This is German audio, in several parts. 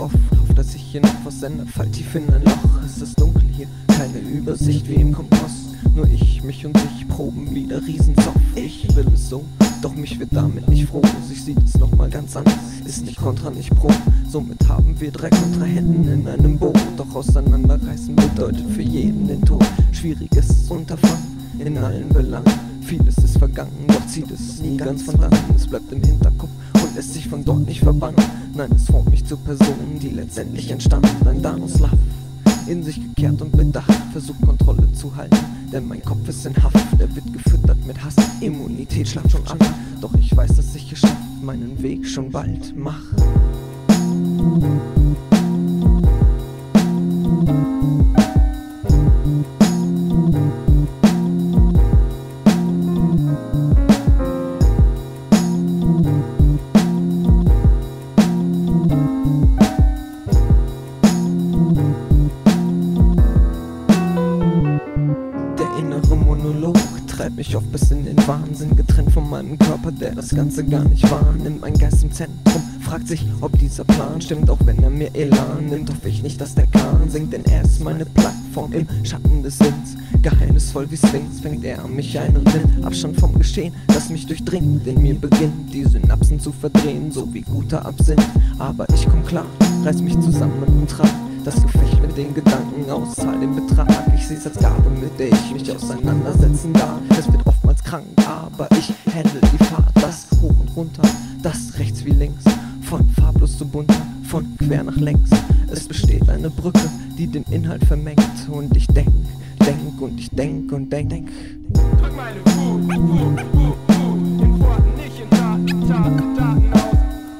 oft, hoffe, dass sich hier noch was ändert. Fall tief in ein Loch, es ist dunkel hier, keine Übersicht wie im Kompost. Nur ich, mich und ich proben wieder Riesenzoff. Ich will es so, doch mich wird damit nicht froh. Sich sieht es nochmal ganz anders, ist nicht kontra, nicht pro. Somit haben wir 3 Kontrahenten in einem Boot. Doch auseinanderreißen bedeutet für jeden den Tod. Schwieriges Unterfangen in allen Belangen. Vieles ist vergangen, doch zieht es nie ganz von dann. Es bleibt im Hinterkopf und lässt sich von dort nicht verbannen. Nein, es formt mich zur Person, die letztendlich entstand. Ein Danoslav, in sich gekehrt und bedacht, versucht Kontrolle zu halten, denn mein Kopf ist in Haft, er wird gefüttert mit Hass, Immunität schlaft schon ab, doch ich weiß, dass ich es schaffe, meinen Weg schon bald mache. Treibt mich oft bis in den Wahnsinn, getrennt von meinem Körper, der das Ganze gar nicht wahrnimmt. Mein Geist im Zentrum fragt sich, ob dieser Plan stimmt, auch wenn er mir Elan nimmt. Hoffe ich nicht, dass der Kahn singt, denn er ist meine Plattform im Schatten des Sinns. Geheimnisvoll wie Sphinx fängt er an mich ein und will Abstand vom Geschehen, das mich durchdringt. In mir beginnt die Synapsen zu verdrehen, so wie guter Absinth. Aber ich komm klar, reiß mich zusammen und trag das Gefecht mit den Gedanken aus, zahl den Betrag. Ich seh's als Gabe, mit der ich mich auseinandersetzen darf. Es wird oftmals krank, aber ich handle die Fahrt. Das hoch und runter, das rechts wie links, von farblos zu bunter, von quer nach längs. Es besteht eine Brücke, die den Inhalt vermengt. Und ich denk und ich denk und denk. Drück meine in Worten, nicht in Taten aus.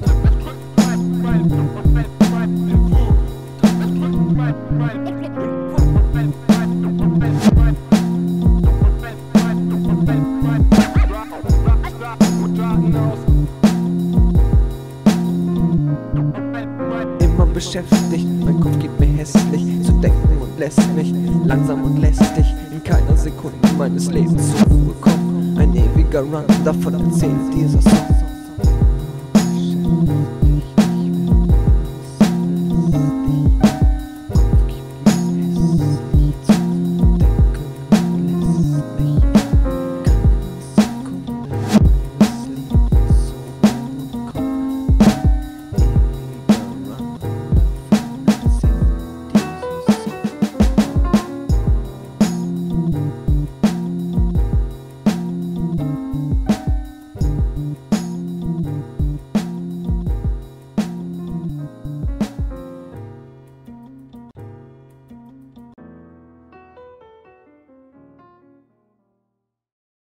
Immer beschäftigt, mein Kopf geht mir hässlich zu denken und lässt mich langsam und lästig in keiner Sekunde meines Lebens zur Ruhe kommen. Ein ewiger Run, davon erzählt dieser Song.